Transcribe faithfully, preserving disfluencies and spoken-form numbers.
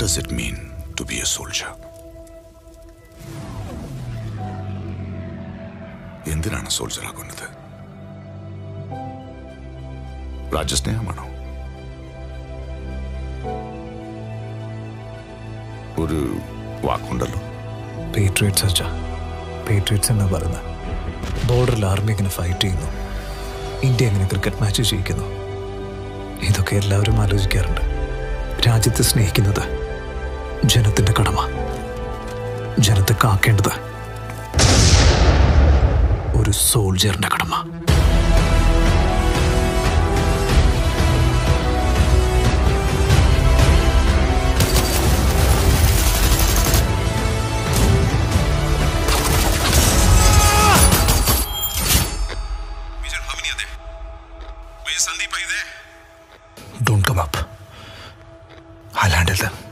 does it mean to be a soldier? എന്തിനാണ് soldier ആകുന്നത്? രാജ്യസ്നേഹമാണോ? ഒരു വാക്കുണ്ടല്ലോ, പേട്രിയറ്റ്സ്. അച്ഛാ, പേട്രിയറ്റ്സ് എന്നാ പറയുന്നത്. ബോർഡറിൽ ആർമി എങ്ങനെ ഫൈറ്റ് ചെയ്യുന്നു, ഇന്ത്യ എങ്ങനെ ക്രിക്കറ്റ് മാച്ച് ജയിക്കുന്നു, ഇതൊക്കെ എല്ലാവരും ആലോചിക്കാറുണ്ട്. രാജ്യത്തെ സ്നേഹിക്കുന്നത് ജനത്തിന്റെ കടമ. ജനത്തെ കാക്കേണ്ടത് ഒരു സോൾജറിന്റെ കടമ. Don't come up. I'll handle them.